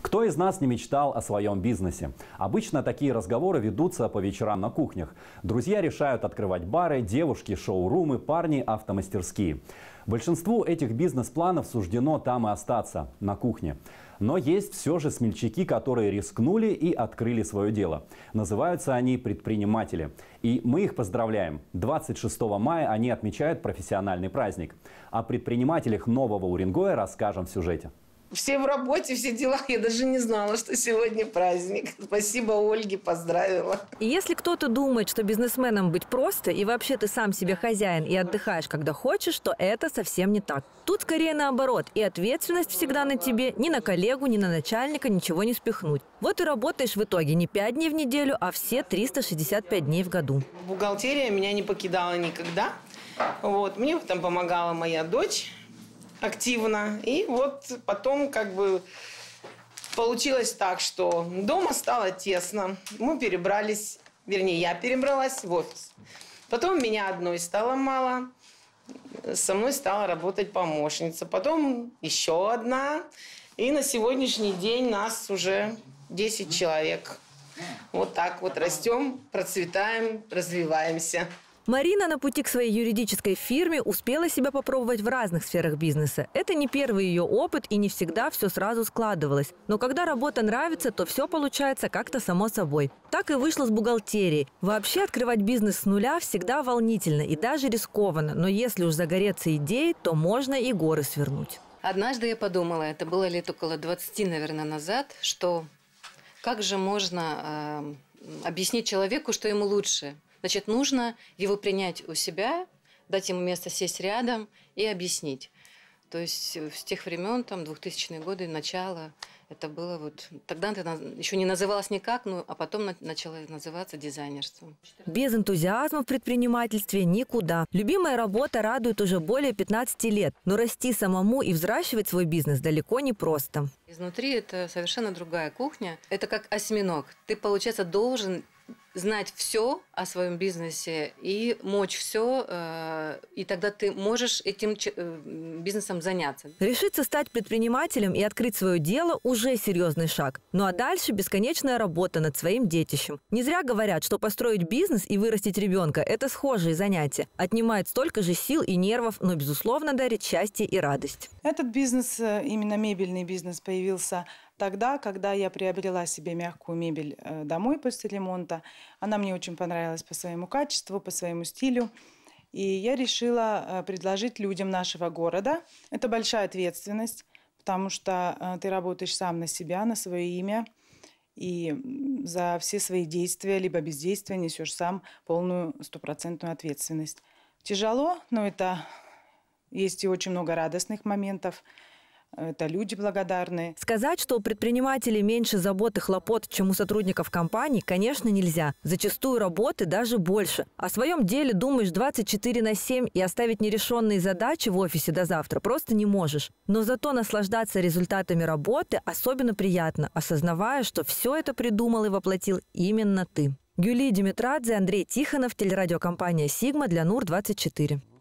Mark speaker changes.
Speaker 1: Кто из нас не мечтал о своем бизнесе? Обычно такие разговоры ведутся по вечерам на кухнях. Друзья решают открывать бары, девушки – шоурумы, парни – автомастерские. Большинству этих бизнес-планов суждено там и остаться, на кухне. Но есть все же смельчаки, которые рискнули и открыли свое дело. Называются они предприниматели. И мы их поздравляем. 26 мая они отмечают профессиональный праздник. О предпринимателях Нового Уренгоя расскажем в сюжете.
Speaker 2: Все в работе, все дела. Я даже не знала, что сегодня праздник. Спасибо Ольге, поздравила.
Speaker 3: И если кто-то думает, что бизнесменом быть просто, и вообще ты сам себе хозяин и отдыхаешь, когда хочешь, то это совсем не так. Тут скорее наоборот. И ответственность всегда на тебе. Ни на коллегу, ни на начальника ничего не спихнуть. Вот и работаешь в итоге не 5 дней в неделю, а все 365 дней в году.
Speaker 2: Бухгалтерия меня не покидала никогда. Вот. Мне там помогала моя дочь активно. И вот потом получилось так, что дома стало тесно. Мы перебрались, вернее, я перебралась в офис. Потом меня одной стало мало. Со мной стала работать помощница. Потом еще одна. И на сегодняшний день нас уже 10 человек. Вот так вот растем, процветаем, развиваемся.
Speaker 3: Марина на пути к своей юридической фирме успела себя попробовать в разных сферах бизнеса. Это не первый ее опыт, и не всегда все сразу складывалось. Но когда работа нравится, то все получается как-то само собой. Так и вышло с бухгалтерией. Вообще открывать бизнес с нуля всегда волнительно и даже рискованно. Но если уж загореться идеей, то можно и горы свернуть.
Speaker 4: Однажды я подумала, это было лет около 20, наверное, назад, что как же можно объяснить человеку, что ему лучше? Значит, нужно его принять у себя, дать ему место сесть рядом и объяснить. То есть с тех времен, 2000-е годы, начало, это было вот... Тогда это еще не называлось никак, а потом начало называться дизайнерством.
Speaker 3: Без энтузиазма в предпринимательстве никуда. Любимая работа радует уже более 15 лет. Но расти самому и взращивать свой бизнес далеко не просто.
Speaker 4: Изнутри это совершенно другая кухня. Это как осьминог. Ты, получается, должен знать все о своем бизнесе и мочь все, и тогда ты можешь этим бизнесом заняться.
Speaker 3: Решиться стать предпринимателем и открыть свое дело – уже серьезный шаг. Ну а дальше бесконечная работа над своим детищем. Не зря говорят, что построить бизнес и вырастить ребенка – это схожие занятия. Отнимает столько же сил и нервов, но, безусловно, дарит счастье и радость.
Speaker 5: Этот бизнес, именно мебельный бизнес, появился тогда, когда я приобрела себе мягкую мебель домой после ремонта. Она мне очень понравилась по своему качеству, по своему стилю. И я решила предложить людям нашего города. Это большая ответственность, потому что ты работаешь сам на себя, на свое имя. И за все свои действия, либо бездействия несешь сам полную 100% ответственность. Тяжело, но это есть и очень много радостных моментов. Это люди благодарные. Сказать, что у предпринимателей меньше забот и хлопот, чем у сотрудников компаний, конечно, нельзя. Зачастую работы даже больше. О своем деле думаешь 24/7 и оставить нерешенные задачи в офисе до завтра просто не можешь. Но зато наслаждаться результатами работы особенно приятно, осознавая, что все это придумал и воплотил именно ты. Гюли Димитрадзе, Андрей Тихонов, телерадиокомпания «Сигма» для НУР-24.